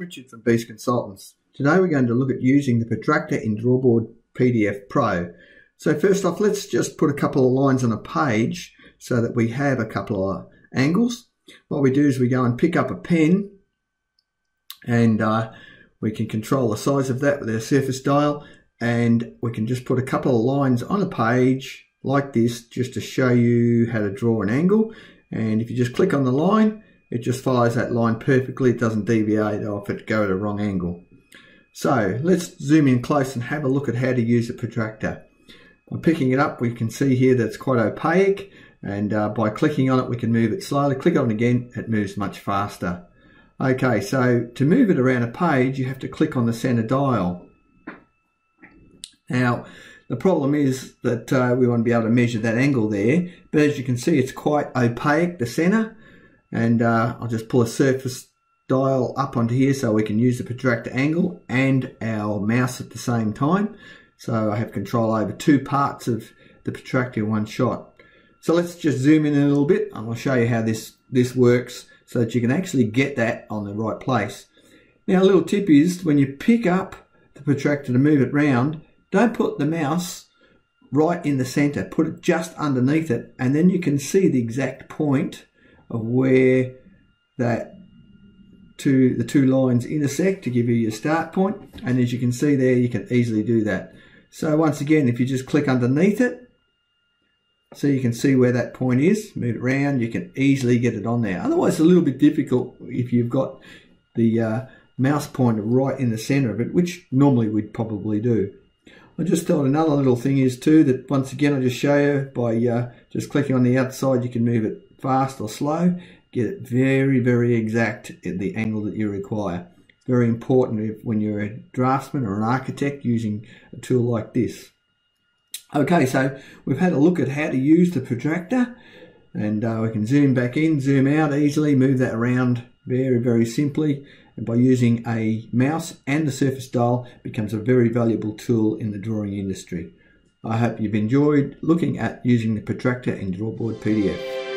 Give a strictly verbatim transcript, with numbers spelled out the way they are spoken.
Richard from Beast Consultants. Today we're going to look at using the protractor in Drawboard P D F Pro. So first off, let's just put a couple of lines on a page so that we have a couple of angles. What we do is we go and pick up a pen, and uh, we can control the size of that with our surface dial, and we can just put a couple of lines on a page like this just to show you how to draw an angle. And if you just click on the line, it just follows that line perfectly. It doesn't deviate off it, go at a wrong angle. So let's zoom in close and have a look at how to use a protractor. By picking it up, we can see here that it's quite opaque, and uh, by clicking on it we can move it slowly. Click on it again, it moves much faster. Okay, so to move it around a page you have to click on the center dial. Now the problem is that uh, we want to be able to measure that angle there, but as you can see it's quite opaque, the center, and uh, I'll just pull a surface dial up onto here so we can use the protractor angle and our mouse at the same time. So I have control over two parts of the protractor in one shot. So let's just zoom in a little bit and I'll show you how this, this works so that you can actually get that on the right place. Now a little tip is when you pick up the protractor to move it round, don't put the mouse right in the center, put it just underneath it, and then you can see the exact point of where that two, the two lines intersect to give you your start point. And as you can see there, you can easily do that. So once again, if you just click underneath it, so you can see where that point is, move it around, you can easily get it on there. Otherwise it's a little bit difficult if you've got the uh, mouse pointer right in the center of it, which normally we'd probably do. I just thought another little thing is too that once again I'll just show you by uh, just clicking on the outside, you can move it fast or slow, get it very very exact at the angle that you require. It's very important if, when you're a draftsman or an architect using a tool like this. Okay, so we've had a look at how to use the protractor, and uh, we can zoom back in, zoom out easily, move that around very very simply, and by using a mouse and the surface dial it becomes a very valuable tool in the drawing industry. I hope you've enjoyed looking at using the protractor in Drawboard P D F.